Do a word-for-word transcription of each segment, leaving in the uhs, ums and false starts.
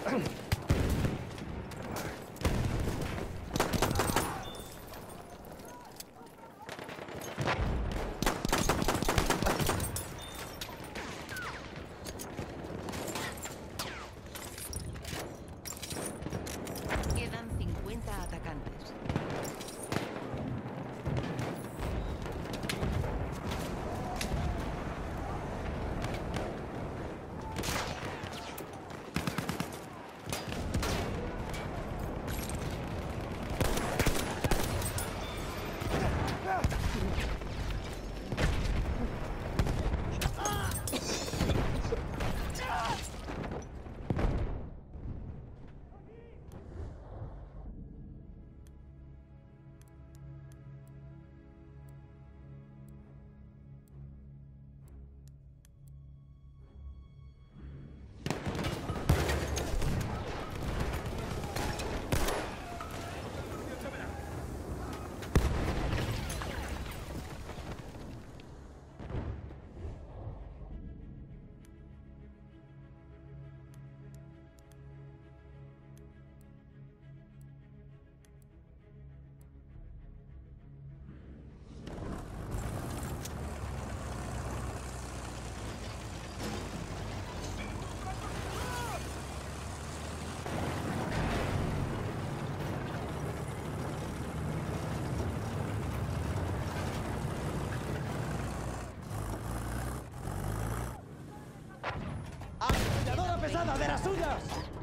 Quedan cincuenta atacantes. ¡Ametralladora pesada de las suyas!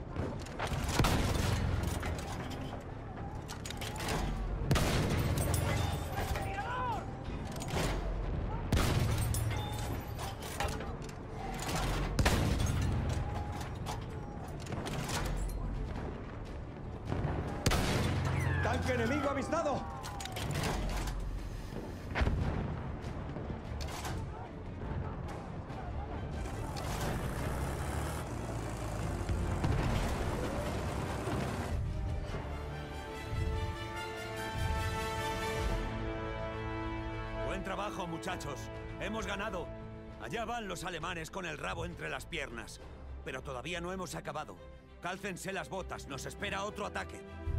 ¡Tanque enemigo avistado! Buen trabajo, muchachos. Hemos ganado. Allá van los alemanes con el rabo entre las piernas. Pero todavía no hemos acabado. Cálcense las botas. Nos espera otro ataque.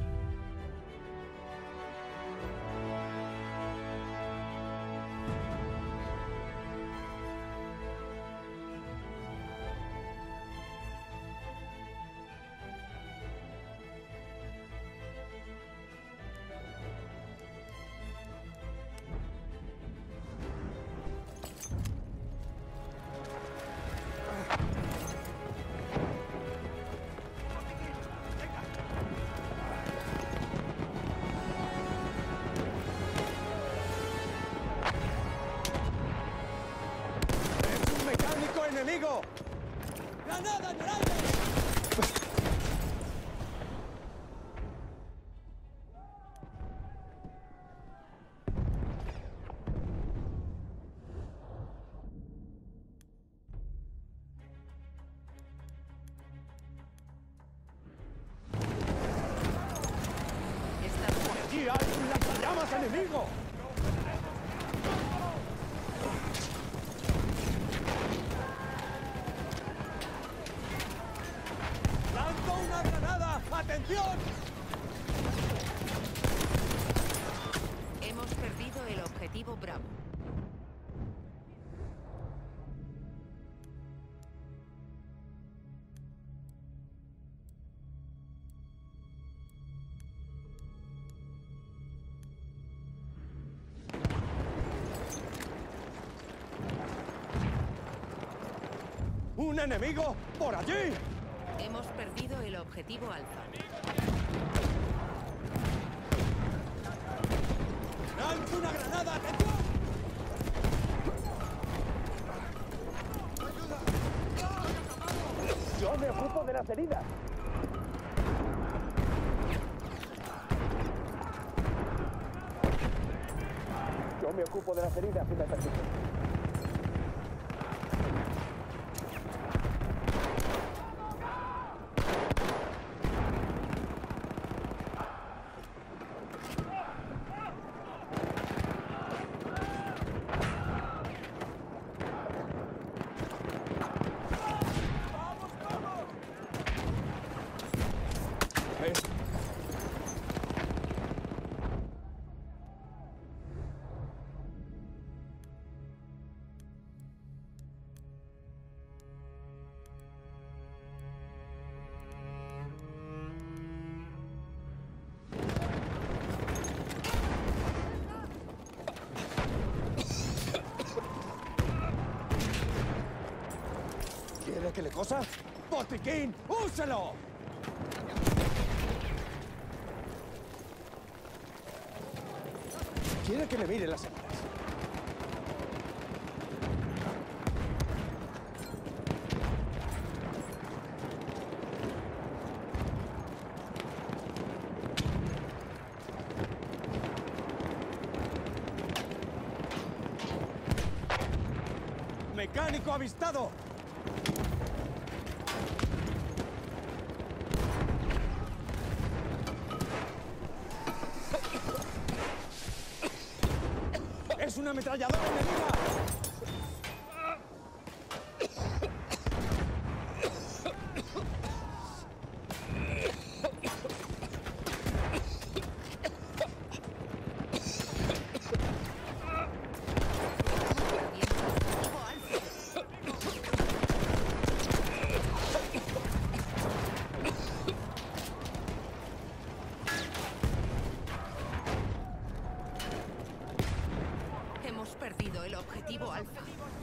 ¡Enemigo! ¡Granada en el aire! ¡Allí hay un lanzallamas enemigo! ¡Atención! Hemos perdido el objetivo Bravo. ¡Un enemigo por allí! Hemos perdido el objetivo Alfa. ¡Lanza una granada! ¡Atención! ¡Yo me ocupo de las heridas! Yo me ocupo de las heridas, si me permite. ¿Eh? ¿Quiere que le cosa? ¡Botiquín! ¡Úselo! ¿Quiere que le mire las heridas? ¡Mecánico avistado! ¡Es una ametralladora enemiga! Hemos perdido el objetivo Alfa.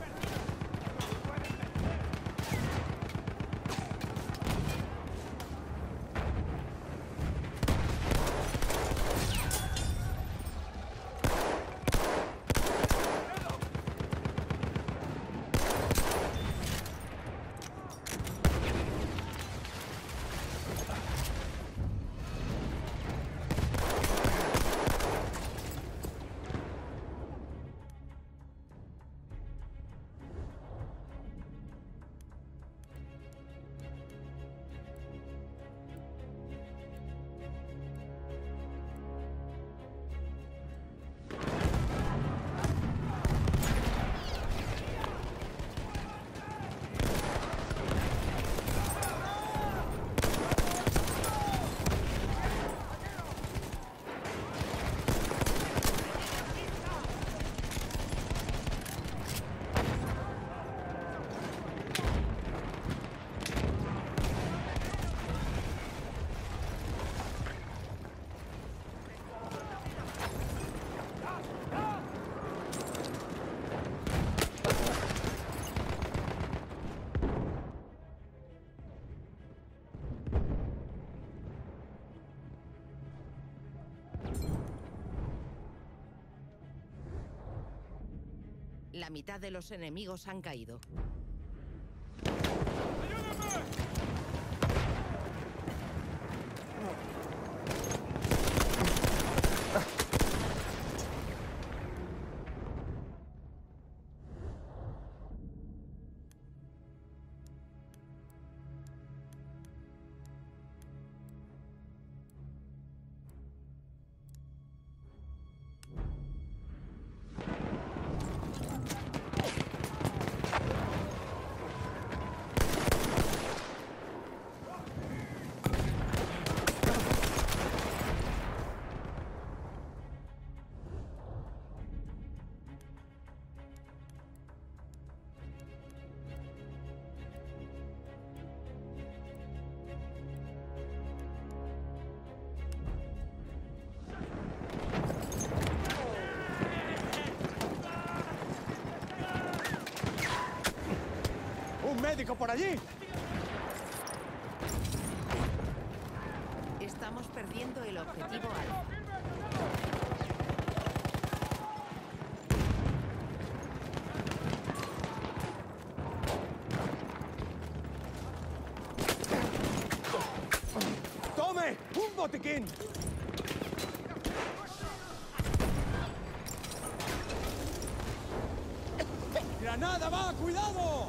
La mitad de los enemigos han caído. ¡Un médico por allí! Estamos perdiendo el objetivo Alfa. ¡Tome! ¡Un botiquín! ¡Granada va! ¡Cuidado!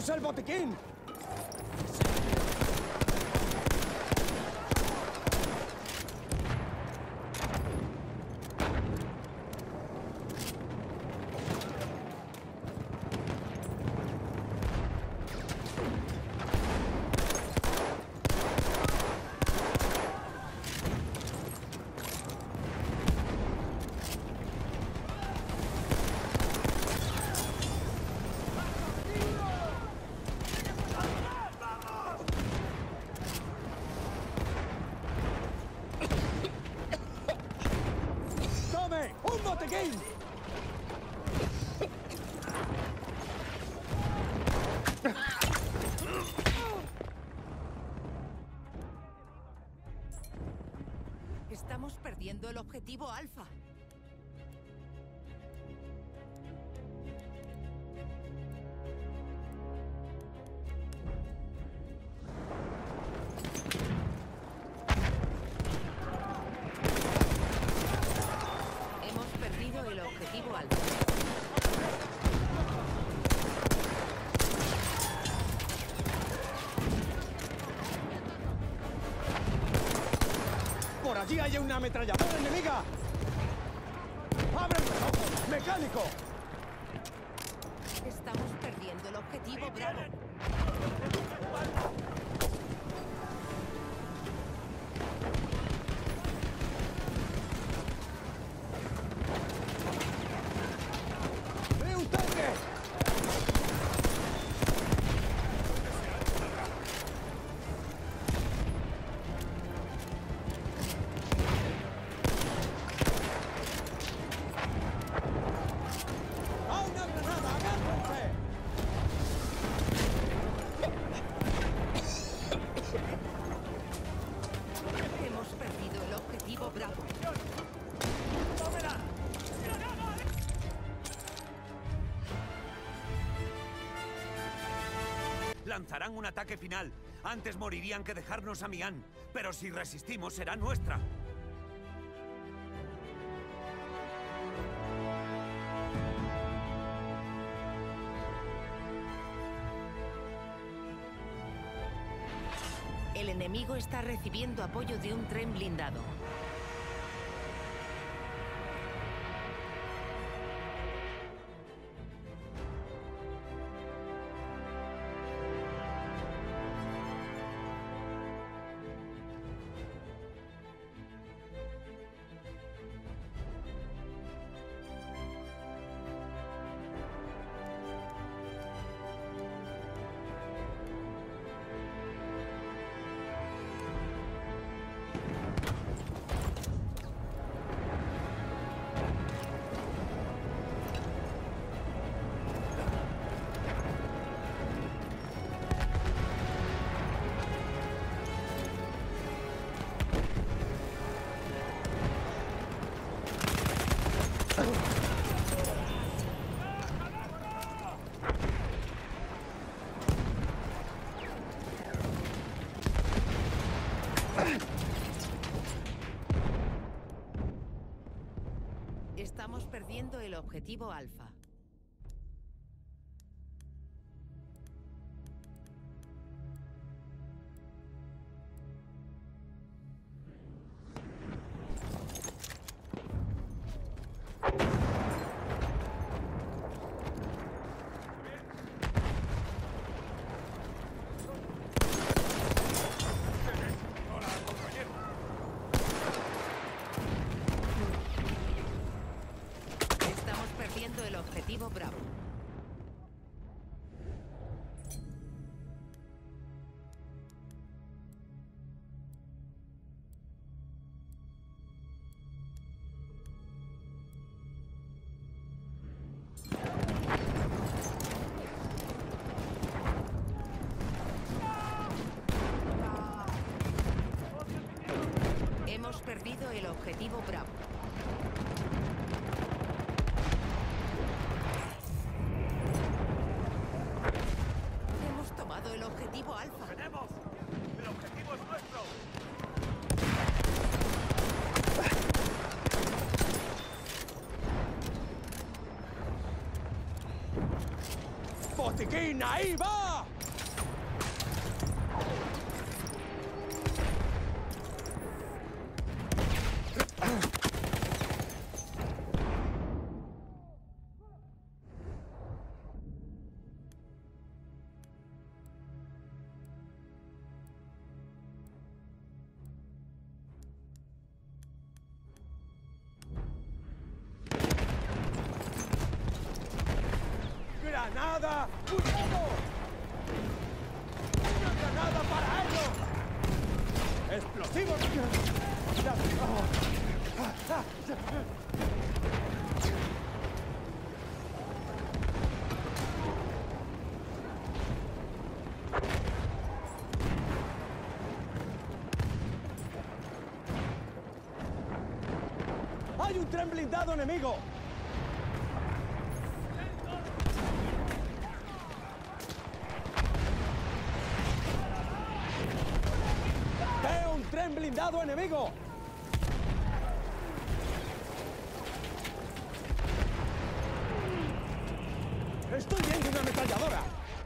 ¡Tenemos el botiquín! ¡Un botiquín! Estamos perdiendo el objetivo Alfa. El objetivo Alfa. ¡Por allí hay una ametralladora enemiga! ¡Abre los ojos! ¡Mecánico! Estamos perdiendo el objetivo Bravo. Hemos perdido el objetivo Bravo. Lanzarán un ataque final. Antes morirían que dejarnos a Mian. Pero si resistimos, será nuestra. El enemigo está recibiendo apoyo de un tren blindado. Estamos perdiendo el objetivo Alfa. El objetivo Bravo. Hemos perdido el objetivo Bravo. El objetivo Alfa. ¡Tenemos! ¡El objetivo es nuestro! ¡Botiquín, ahí va! ¡Granada! ¡Cuidado! ¡Una granada para ellos! ¡Explosivos! ¡Hay un tren blindado enemigo! ¡Veo un tren blindado enemigo! ¡Estoy viendo una ametralladora!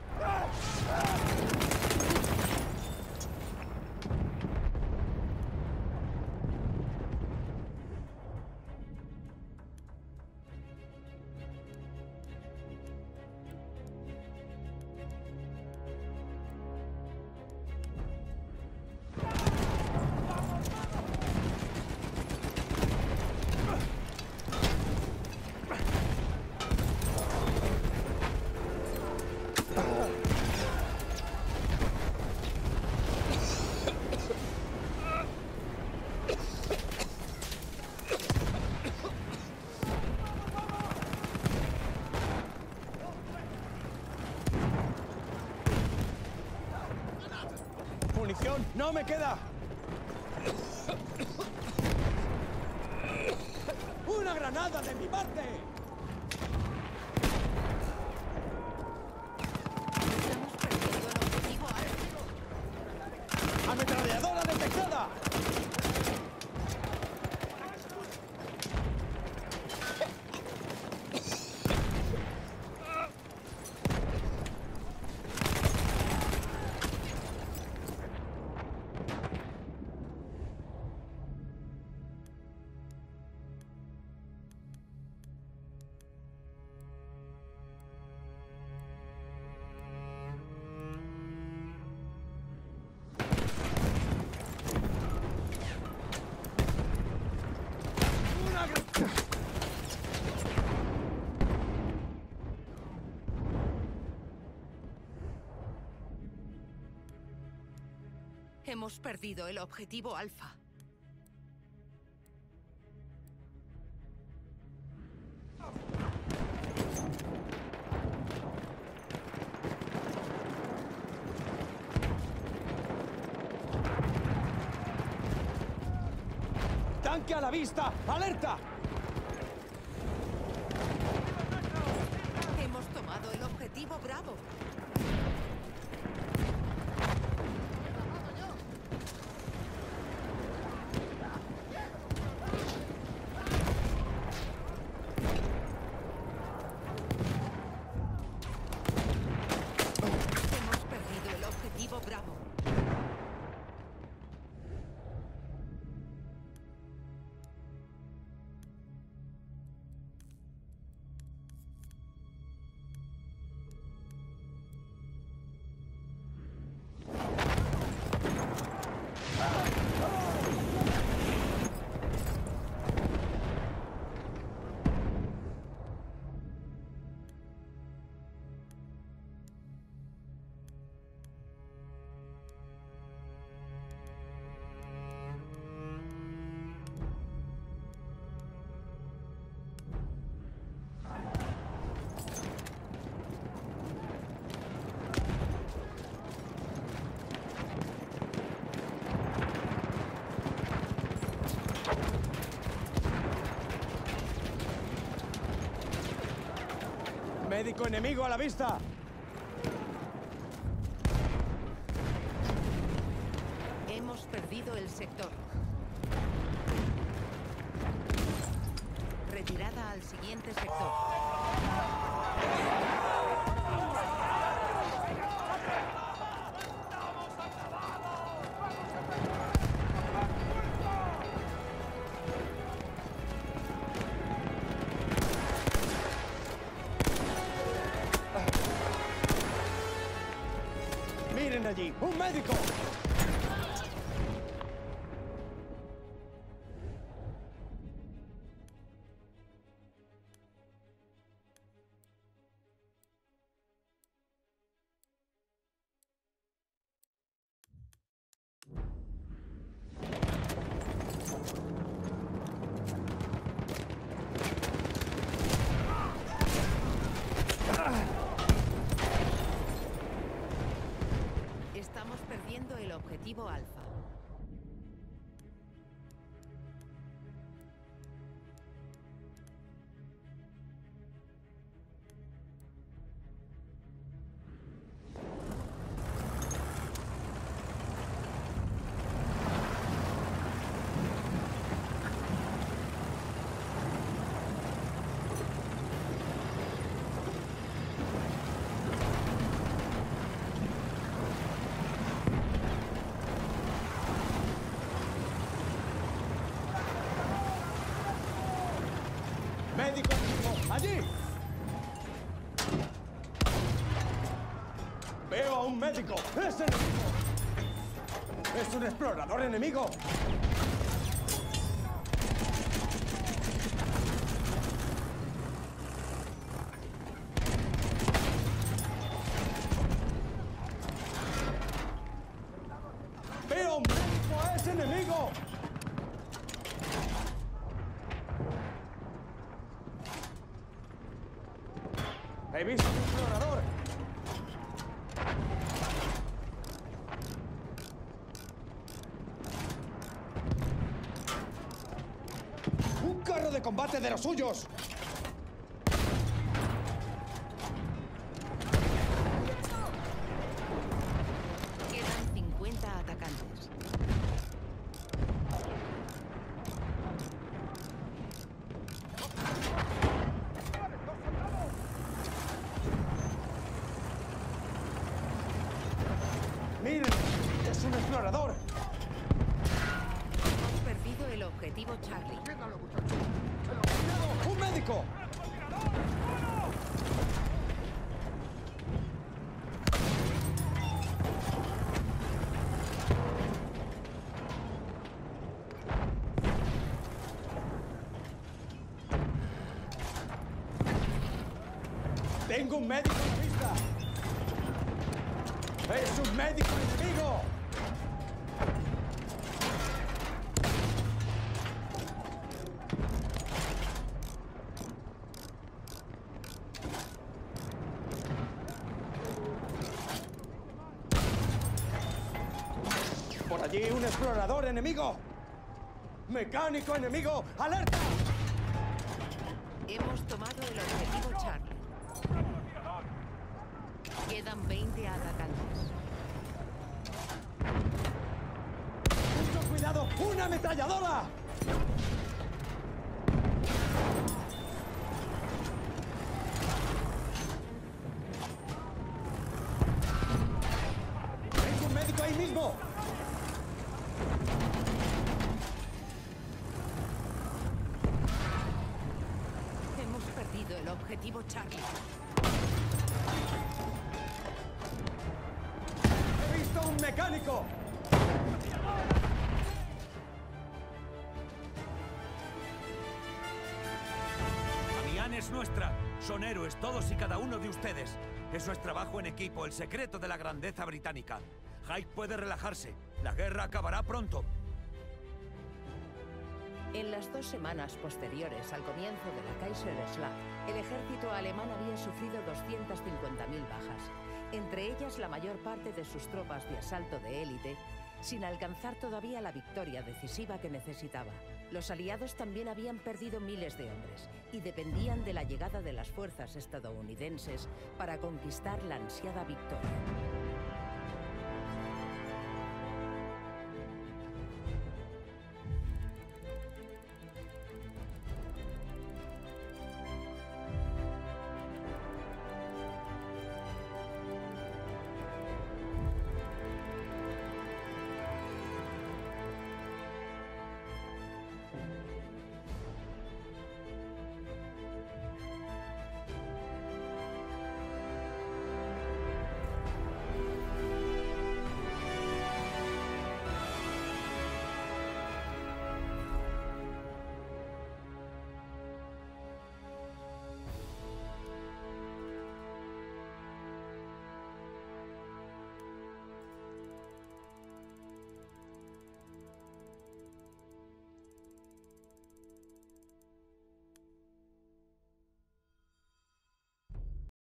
¡Munición! ¡No me queda! ¡Una granada de mi parte! Estamos perdiendo el objetivo alfa. ¡Ametralladora detectada! ¡Una gra- Hemos perdido el objetivo alfa. ¡Tanque a la vista! ¡Alerta! Hemos tomado el objetivo Bravo. Hemos perdido el objetivo Bravo. ¡Médico enemigo a la vista! Hemos perdido el sector. Retirada al siguiente sector. ¡Miren allí! ¡Un médico! allí! ¡Veo a un médico! ¡Es enemigo! ¡Es un explorador enemigo! ¡Veo a un médico! ¡Es enemigo! ¡He visto un explorador! ¡Un carro de combate de los suyos! Quedan cincuenta atacantes. ¡Miren! ¡Es un explorador! Hemos perdido el objetivo Charlie. ¡Un médico! ¡Tengo un médico en la vista! ¡Es un médico enemigo! ¡Por allí un explorador enemigo! ¡Mecánico enemigo! ¡Alerta! Hemos tomado el objetivo Charlie. Quedan veinte atacantes. ¡Mucho cuidado! ¡Una ametralladora! ¡Hay un médico ahí mismo! Hemos perdido el objetivo Charlie. ¡He visto un mecánico! Amiens es nuestra. Son héroes todos y cada uno de ustedes. Eso es trabajo en equipo, el secreto de la grandeza británica. Hyde puede relajarse. La guerra acabará pronto. En las dos semanas posteriores al comienzo de la Kaiserschlacht, el ejército alemán había sufrido doscientas cincuenta mil bajas, entre ellas la mayor parte de sus tropas de asalto de élite, sin alcanzar todavía la victoria decisiva que necesitaba. Los aliados también habían perdido miles de hombres y dependían de la llegada de las fuerzas estadounidenses para conquistar la ansiada victoria.